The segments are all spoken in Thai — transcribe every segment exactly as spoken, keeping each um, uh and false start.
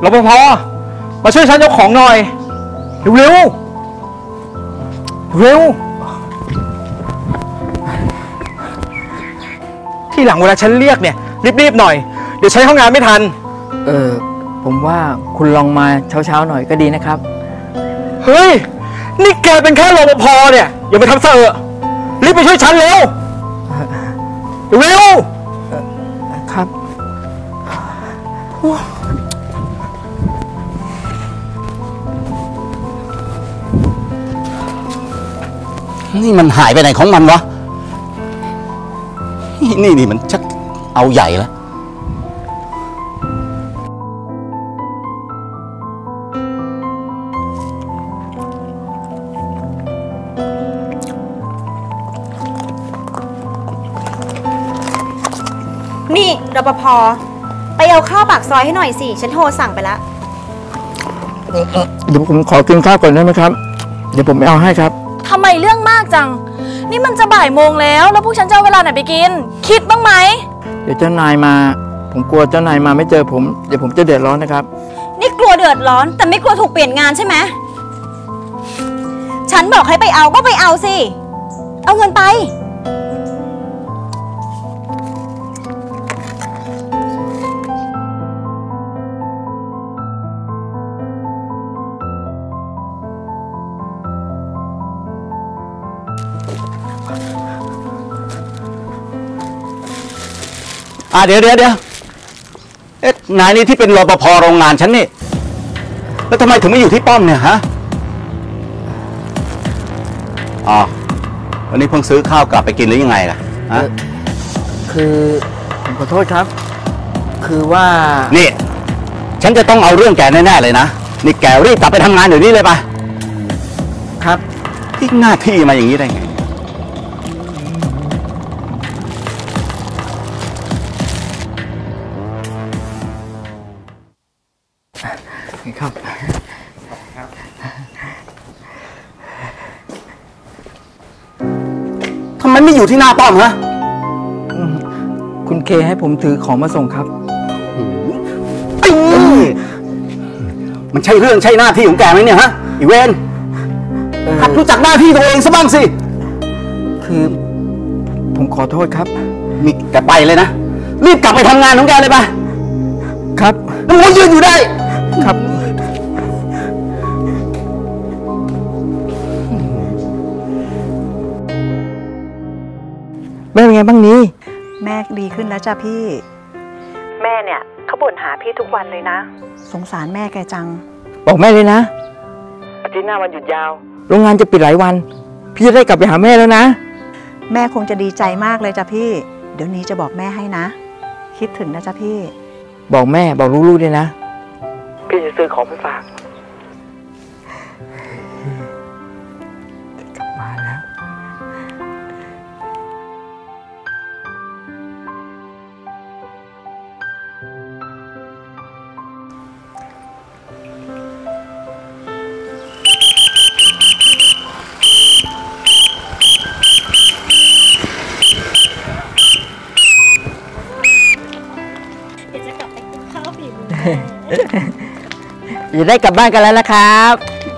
รปภมาช่วยฉันยกของหน่อยเร็วเร็วที่หลังเวลาฉันเรียกเนี่ยรีบๆหน่อยเดี๋ยวใช้ห้องงานไม่ทันเออผมว่าคุณลองมาเช้าๆหน่อยก็ดีนะครับเฮ้ยนี่แกเป็นแค่รปภเนี่ยอย่าไปทำเสอะรีบไปช่วยฉันเร็วเร็วครับนี่มันหายไปไหนของมันวะนี่นี่มันชักเอาใหญ่แล้วนี่รปภไปเอาข้าวปากซอยให้หน่อยสิฉันโทรสั่งไปแล้วเดี๋ยวผมขอกินข้าวก่อนได้ไหมครับเดี๋ยวผมไปเอาให้ครับทำไมเรื่องมากจังนี่มันจะบ่ายโมงแล้วแล้วพวกฉันจะเอาเวลาไหนไปกินคิดบ้างไหมเดี๋ยวเจ้านายมาผมกลัวเจ้านายมาไม่เจอผมเดี๋ยวผมจะเดือดร้อนนะครับนี่กลัวเดือดร้อนแต่ไม่กลัวถูกเปลี่ยนงานใช่ไหมฉันบอกให้ไปเอาก็ไปเอาสิเอาเงินไปอ่าเดี๋ยวเดี๋ยวเดี๋ยวเอ๊ะนายนี่ที่เป็นรปภโรงงานฉันนี่แล้วทำไมถึงไม่อยู่ที่ป้อมเนี่ยฮะอ๋อวันนี้เพิ่งซื้อข้าวกลับไปกินหรือยังไงล่ะฮะคือผมขอโทษครับคือว่านี่ฉันจะต้องเอาเรื่องแกแน่ๆเลยนะนี่แกรีบกลับไปทำงานเดี๋ยวนี้เลยปะครับทิ้งหน้าที่มาอย่างนี้ได้ไงครับทำไมไม่อยู่ที่หน้าป้อมฮะคุณเคให้ผมถือของมาส่งครับมันใช่เรื่องใช่หน้าที่ของแกไหมเนี่ยฮะอีเวนหัดรู้จักหน้าที่ตัวเองซะบ้างสิคือผมขอโทษครับนี่แกไปเลยนะรีบกลับไปทำงานของแกเลยป่ะครับแล้วมันยืนอยู่ได้ครับแม่เป็นไงบ้างนี้แม่ดีขึ้นแล้วจ้ะพี่แม่เนี่ยเขาบ่นหาพี่ทุกวันเลยนะสงสารแม่แกจังบอกแม่เลยนะอาทิตย์หน้าวันหยุดยาวโรงงานจะปิดหลายวันพี่จะได้กลับไปหาแม่แล้วนะแม่คงจะดีใจมากเลยจ้ะพี่เดี๋ยวนี้จะบอกแม่ให้นะคิดถึงนะจ้ะพี่บอกแม่บอกลูกๆด้วยนะพี่จะซื้อของไปฝากกลับมาแล้วจะได้กลับบ้านกันแล้วนะครับ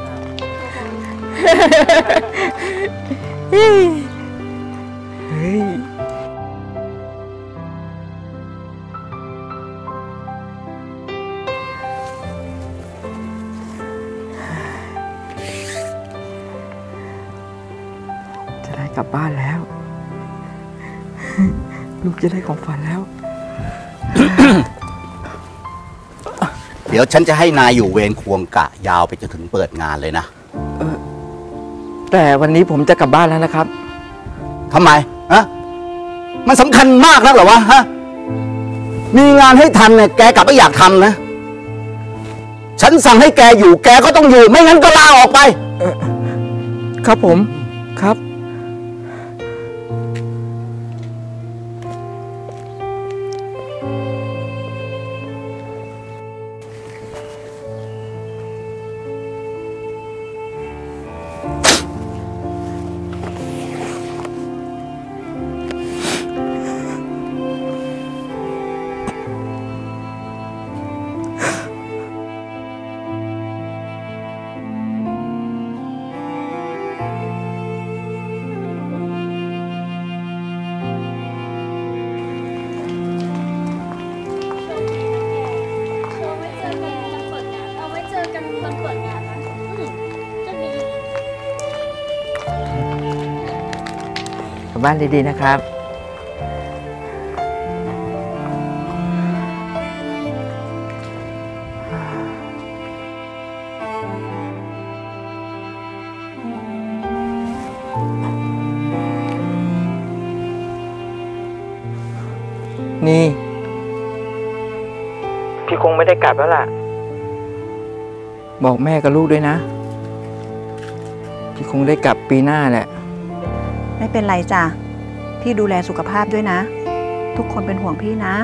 เฮ้ยจะได้กลับบ้านแล้วลูกจะได้ของฝันแล้วเดี๋ยวฉันจะให้นายอยู่เวรควงกะยาวไปจนถึงเปิดงานเลยนะแต่วันนี้ผมจะกลับบ้านแล้วนะครับทำไมฮะมันสำคัญมากนักเหรอวะฮะมีงานให้ทำเนี่ยแกกลับไม่อยากทำนะฉันสั่งให้แกอยู่แกก็ต้องอยู่ไม่งั้นก็ลาออกไปครับผมครับบ้านดีๆนะครับนี่พี่คงไม่ได้กลับแล้วล่ะบอกแม่กับลูกด้วยนะพี่คงได้กลับปีหน้าแหละไม่เป็นไรจ้ะพี่ดูแลสุขภาพด้วยนะทุกคนเป็นห่วงพี่นะ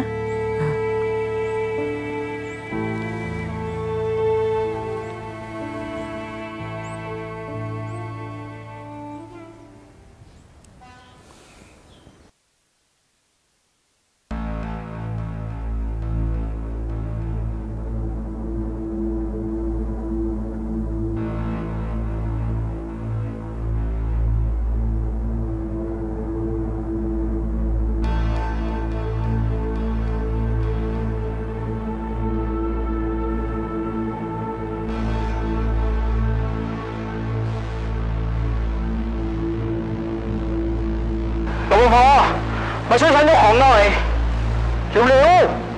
รปภมาช่วยฉันยกของหน่อยเร็วเร็ว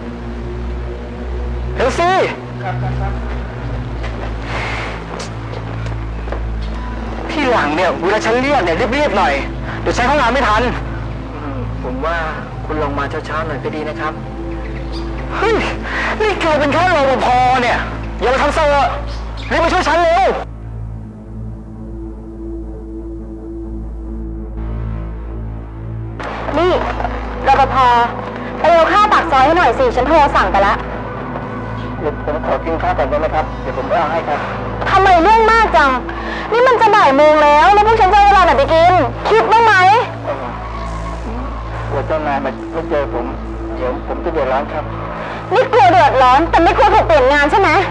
เร็วสิที่หลังเนี่ยเวลาฉันเรียกเนี่ยรีบๆหน่อยเดี๋ยวฉันเข้างานไม่ทันผมว่าคุณลงมาเช้าๆหน่อยก็ดีนะครับเฮ้ยนี่แกเป็นแค่รปภเนี่ยอย่ามาทำเซอร์รีบมาช่วยฉันเร็วนี่รปภไปเอาข้าวปากซอยให้หน่อยสิฉันโทรสั่งไปแล้วเดี๋ยวผมขอกินข้าวก่อนได้ไหมครับเดี๋ยวผมไปเอาให้ครับทำไมเรื่องมากจังนี่มันจะบ่ายโมงแล้วแล้วพวกฉันจะเวลาไหนไปกินคิดบ้างไหมกลัวเจ้านายมาไม่เจอผมเดี๋ยวผมจะเดือดร้อนครับนี่กลัวเดือดร้อนแต่ไม่กลัวถูกเปลี่ยนงานใช่ไหม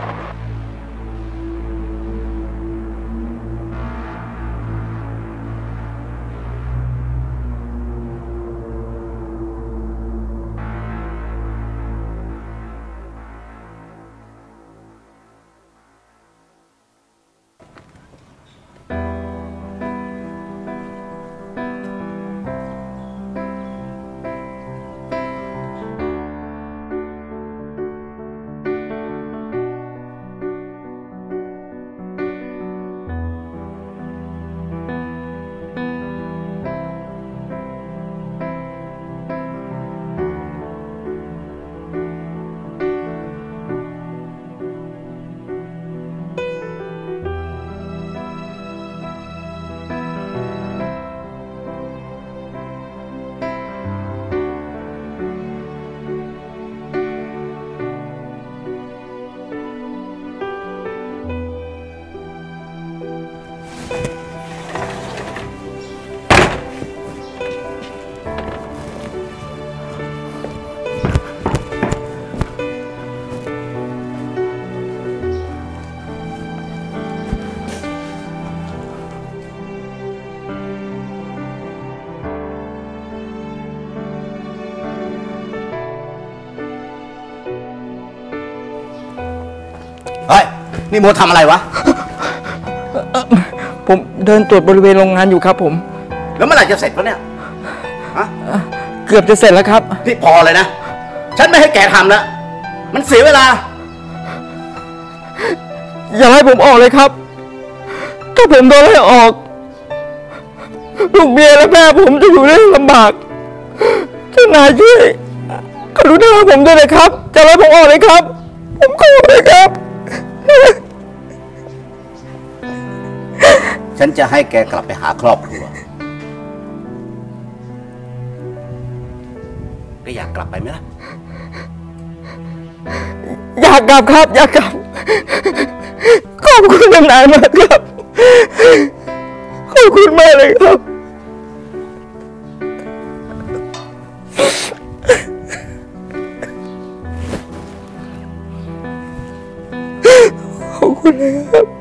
เฮ้ยนี่โมทำอะไรวะผมเดินตรวจบริเวณโรงงานอยู่ครับผมแล้วเมื่อไหร่จะเสร็จวะเนี่ยฮะเกือบจะเสร็จแล้วครับนี่พอเลยนะฉันไม่ให้แกทำแล้วมันเสียเวลาอย่าให้ผมออกเลยครับถ้าผมโดนไล่ออกลูกเมียและแม่ผมจะอยู่ได้ลำบากเจ้านายช่วยกรุณาผมด้วยเลยครับอย่าให้ผมออกเลยครับผมขอเลยครับฉันจะให้แกกลับไปหาครอบครัวแกอยากกลับไปไหมล่ะอยากกลับครับอยากกลับขอบคุณนานๆมากครับขอบคุณมากเลยครับขอบคุณนะครับ